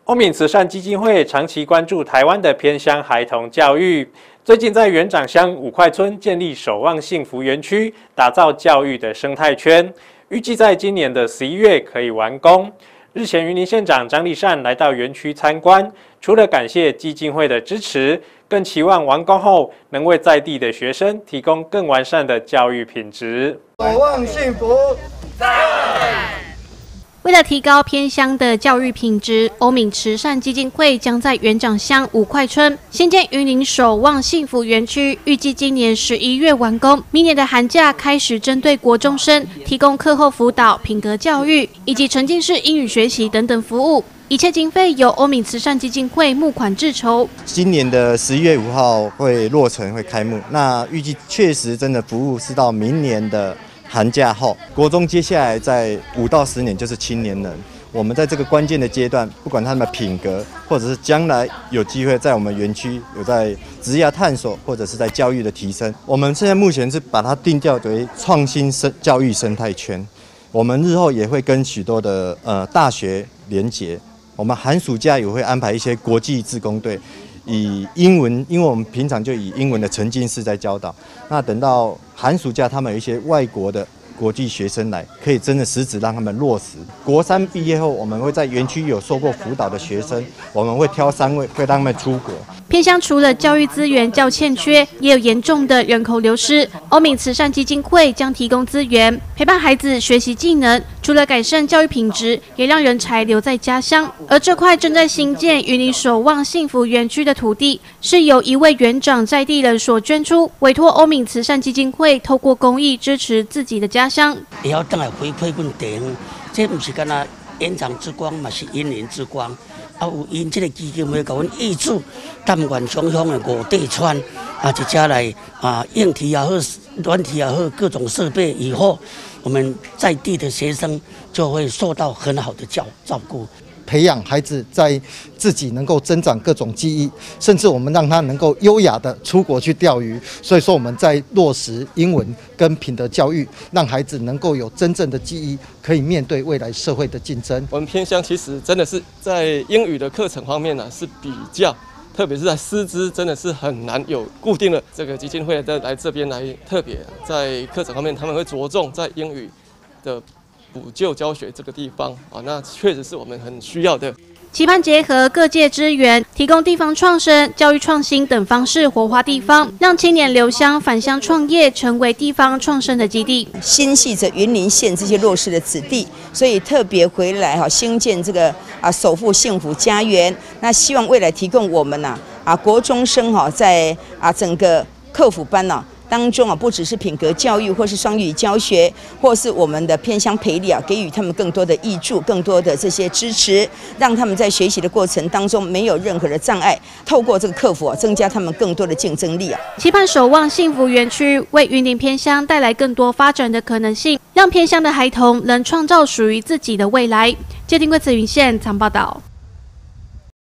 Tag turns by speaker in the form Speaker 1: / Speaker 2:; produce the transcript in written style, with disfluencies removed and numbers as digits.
Speaker 1: 欧敏慈善基金会长期关注台湾的偏乡孩童教育，最近在元长乡五块村建立守望幸福园区，打造教育的生态圈，预计在今年的11月可以完工。日前，云林县长张丽善来到园区参观，除了感谢基金会的支持，更期望完工后能为在地的学生提供更完善的教育品质。
Speaker 2: 守望幸福，赞！
Speaker 3: 为了提高偏乡的教育品质，欧敏慈善基金会将在元长乡五块村新建云林守望幸福园区，预计今年11月完工。明年的寒假开始针对国中生提供课后辅导、品格教育以及沉浸式英语学习等等服务。一切经费由欧敏慈善基金会募款制筹。
Speaker 2: 今年的11月5号会落成，会开幕。那预计确实真的服务是到明年的寒假后，国中接下来在5到10年就是青年人。我们在这个关键的阶段，不管他们的品格，或者是将来有机会在我们园区有在职业探索，或者是在教育的提升，我们现在目前是把它定调为创新教育生态圈。我们日后也会跟许多的大学连结，我们寒暑假也会安排一些国际志工队。以英文，因为我们平常就以英文的沉浸式在教导，那等到寒暑假他们有一些外国的国际学生来，可以真的实质让他们落实。国3毕业后，我们会在园区有受过辅导的学生，我们会挑3位，会让他们出国。
Speaker 3: 偏乡除了教育资源较欠缺，也有严重的人口流失。欧敏慈善基金会将提供资源，陪伴孩子学习技能，除了改善教育品质，也让人才留在家乡。而这块正在兴建云林守望幸福园区的土地，是由一位园长在地人所捐出，委托欧敏慈善基金会透过公益支持自己的家乡。
Speaker 4: 也要等来回馈阮地方，这不是干那延长之光，嘛是云林之光。有因这个基金会给阮挹注淡源乡乡的5地村，一家来硬体也好、软体也好，各种设备以后，我们在地的学生就会受到很好的照顾。
Speaker 5: 培养孩子在自己能够增长各种技艺，甚至我们让他能够优雅的出国去钓鱼。所以说我们在落实英文跟品德教育，让孩子能够有真正的记忆，可以面对未来社会的竞争。
Speaker 6: 我们偏乡其实真的是在英语的课程方面呢是比较，特别是在师资真的是很难有固定的。这个基金会来这边来特别在课程方面，他们会着重在英语的补救教学这个地方那确实是我们很需要的。
Speaker 3: 期盼结合各界资源，提供地方创生、教育创新等方式活化地方，让青年留乡返乡创业，成为地方创生的基地。
Speaker 7: 心系着云林县这些弱势的子弟，所以特别回来兴建这个守护幸福家园。那希望未来提供我们国中生在整个课辅班当中不只是品格教育，或是双语教学，或是我们的偏乡培力给予他们更多的挹注，更多的这些支持，让他们在学习的过程当中没有任何的障碍。透过这个课辅增加他们更多的竞争力
Speaker 3: 期盼守望幸福园区为云林偏乡带来更多发展的可能性，让偏乡的孩童能创造属于自己的未来。接听贵慈云县采访报道。